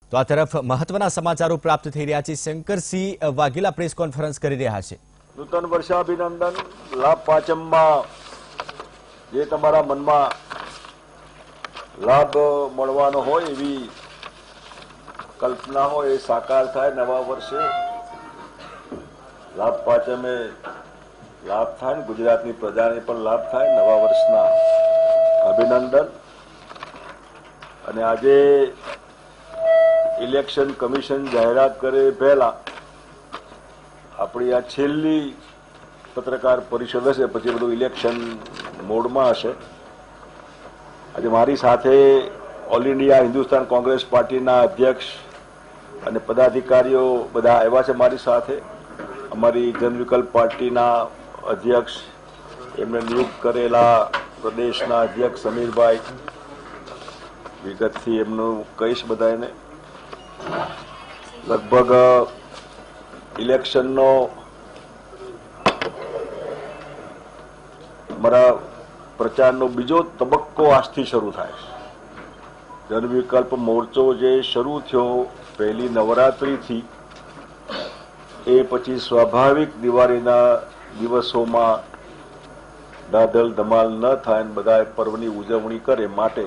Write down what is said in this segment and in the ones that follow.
તો આ તરફ મહત્વના સમાચારો પ્રાપ્ત થઈ રહ્યા છે। શંકરસિંહ વાઘેલા પ્રેસ કોન્ફરન્સ કરી રહ્યા છે। નૂતન વર્ષાભિનંદન। લાભ પાંચમમાં જે તમારા મનમાં લાભ મળવાનો હોય એવી કલ્પના હોય એ સાકાર થાય। નવા વર્ષે લાભ પાંચમે લાભ થાય, ગુજરાતની પ્રજાને પણ લાભ થાય। નવા વર્ષના અભિનંદન। અને આજે ઇલેક્શન કમિશન જાહેરાત કરે પહેલા આપણી આ છેલ્લી પત્રકાર પરિષદ હશે, પછી બધું ઇલેક્શન મોડમાં હશે। આજે મારી સાથે ઓલ ઇન્ડિયા હિન્દુસ્તાન કોંગ્રેસ પાર્ટીના અધ્યક્ષ અને પદાધિકારીઓ બધા આવ્યા છે મારી સાથે। અમારી જન વિકલ્પ પાર્ટીના અધ્યક્ષ, એમને નિયુક્ત કરેલા પ્રદેશના અધ્યક્ષ સમીરભાઈ, વિગતથી એમનું કહીશ બધાને। લગભગ ઇલેક્શનનો અમારા પ્રચારનો બીજો તબક્કો આજથી શરૂ થાય છે। જન વિકલ્પ મોરચો જે શરૂ થયો પહેલી નવરાત્રિથી, એ પછી સ્વાભાવિક દિવાળીના દિવસોમાં દાધલ ધમાલ ન થાય અને બધા પર્વની ઉજવણી કરે, માટે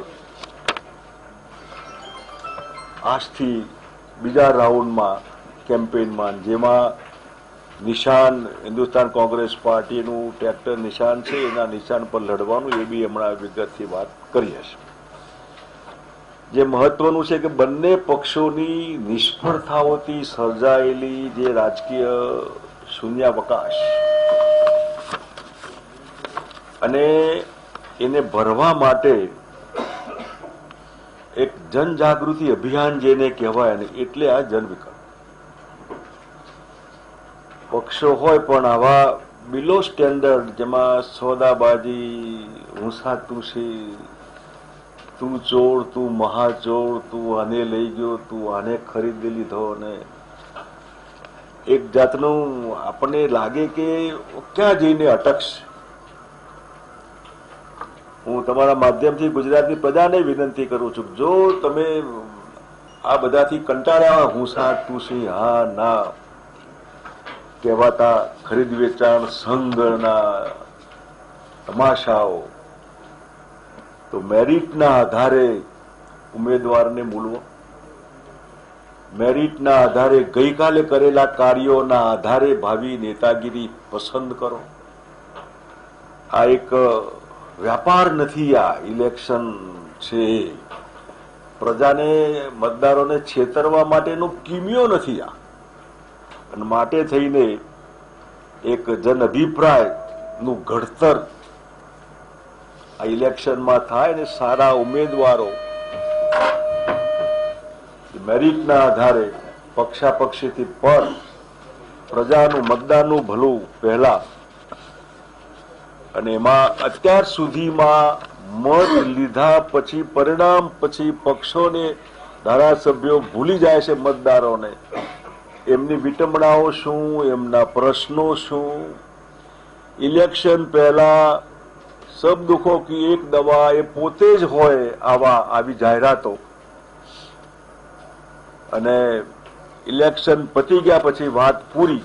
આજથી બીજા રાઉન્ડમાં કેમ્પેઇનમાં, જેમાં નિશાન હિન્દુસ્તાન કોંગ્રેસ પાર્ટીનું ટ્રેક્ટર નિશાન છે, એના નિશાન પર લડવાનું, એ બી હમણાં વિગતથી વાત કરીએ છીએ। જે મહત્વનું છે કે બંને પક્ષોની નિષ્ફળતાઓથી સર્જાયેલી જે રાજકીય શૂન્યાવકાશ અને એને ભરવા માટે એક જનજાગૃતિ અભિયાન જેને કહેવાય ને, એટલે આ જન વિકલ્પ પક્ષો હોય પણ આવા બિલો સ્ટેન્ડર્ડ, જેમાં સોદાબાજી, ઊંસાતુંશી, તું ચોર, તું મહાચોર, તું આને લઈ ગયો, તું આને ખરીદી લીધો, અને એક જાતનું આપણને લાગે કે ક્યાં જઈને અટકશે। હું તમારા માધ્યમથી ગુજરાતની પ્રજાને વિનંતી કરું છું, જો તમે આ બધાથી કંટાળ્યા, ઊંસાતુંશી, હા ના કહેવાતા ખરીદ વેચાણ સંઘના તમાશાઓ, તો મેરિટના આધારે ઉમેદવારને મૂલવો, મેરિટના આધારે ગઈકાલે કરેલા કાર્યોના આધારે ભાવિ નેતાગીરી પસંદ કરો। આ એક વ્યાપાર નથી, આ ઇલેક્શન છે। પ્રજાને, મતદારોને છેતરવા માટેનો કિમિયો નથી આ, અને માટે થઈને એક જન અભિપ્રાયનું ઘડતર આ ઇલેક્શનમાં થાય ને સારા ઉમેદવારો મેરિટના આધારે પક્ષાપક્ષીથી પર પ્રજાનું મતદાનનું ભલું પહેલા, અને એમાં અત્યાર સુધીમાં મત લીધા પછી, પરિણામ પછી પક્ષોને, ધારાસભ્યો ભૂલી જાય છે મતદારોને, એમની વિટંબણાઓ શું, એમના પ્રશ્નો શું। ઇલેક્શન પહેલા સબ દુઃખો કી એક દવા, એ પોતે જ હોય આવી જાહેરાતો, અને ઇલેક્શન પતી ગયા પછી વાત પૂરી।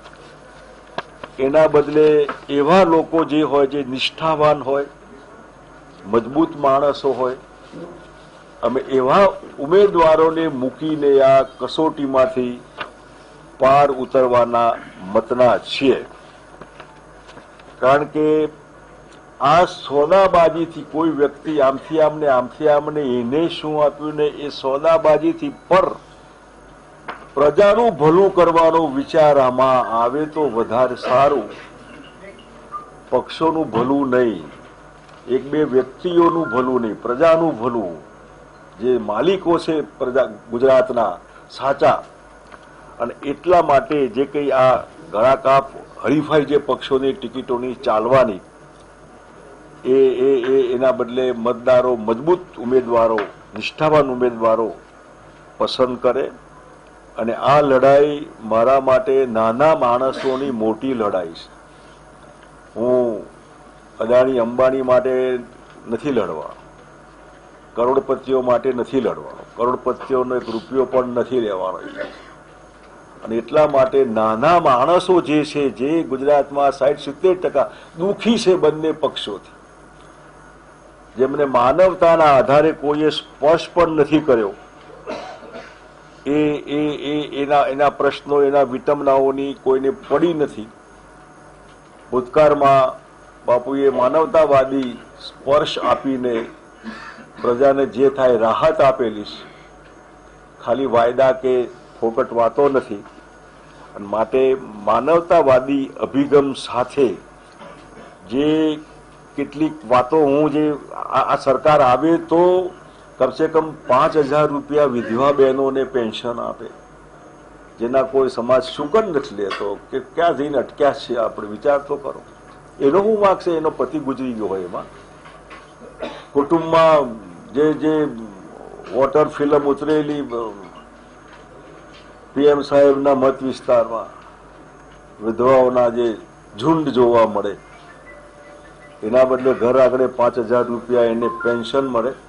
એના બદલે એવા લોકો જે હોય, જે નિષ્ઠાવાન હોય, મજબૂત માણસો હોય, અમે એવા ઉમેદવારોને મૂકીને આ કસોટીમાંથી પાર ઉતરવાના મતના છીએ। કારણ કે આ સોદાબાજીથી કોઈ વ્યક્તિ આમથી આમને, આમથી આમને, એને શું આપ્યું ને, એ સોદાબાજીથી પર પ્રજાનું ભલું કરવાનો વિચાર આમાં આવે તો વધારે સારું। પક્ષોનું ભલું નહીં, એક બે વ્યક્તિઓનું ભલું નહીં, પ્રજાનું ભલું, જે માલિકો છે પ્રજા ગુજરાતના સાચા। અને એટલા માટે જે કંઈ આ ગળાકાપ હરીફાઈ જે પક્ષોની ટિકિટોની ચાલવાની, એના બદલે મતદારો મજબૂત ઉમેદવારો, નિષ્ઠાવાન ઉમેદવારો પસંદ કરે। અને આ લડાઈ મારા માટે નાના માણસોની મોટી લડાઈ છે। હું અદાણી અંબાણી માટે નથી લડવા, કરોડપતિઓ માટે નથી લડવાનો, કરોડપતિઓનો એક રૂપિયો પણ નથી લેવાનો. અને એટલા માટે નાના માણસો જે છે, જે ગુજરાતમાં 60-70% દુઃખી છે બંને પક્ષોથી, જેમને માનવતાના આધારે કોઈએ સ્પર્શ પણ નથી કર્યો, એના પ્રશ્નો, એના વિટંબનાઓની કોઈને પડી નથી. ભૂતકાળમાં બાપુએ માનવતાવાદી સ્પર્શ આપીને પ્રજાને જે થાય રાહત આપેલી છે, ખાલી વાયદા કે ફોકટ વાતો નથી. અને માટે માનવતાવાદી અભિગમ સાથે જે કેટલીક વાતો, હું જે આ સરકાર આવે તો કમસે કમ 5,000 રૂપિયા વિધવા બહેનોને પેન્શન આપે, જેના કોઈ સમાજ શુકન નથી લેતો કે ક્યાં જઈને અટક્યા છે આપણે, વિચાર તો કરો. એનો શું વાંક છે? એનો પતિ ગુજરી ગયો હોય એમાં. કુટુંબમાં જે વોટર ફિલ્મ ઉતરેલી PM સાહેબના મત વિસ્તારમાં વિધવાઓના જે ઝુંડ જોવા મળે, એના બદલે ઘર આગળ 5,000 રૂપિયા એને પેન્શન મળે.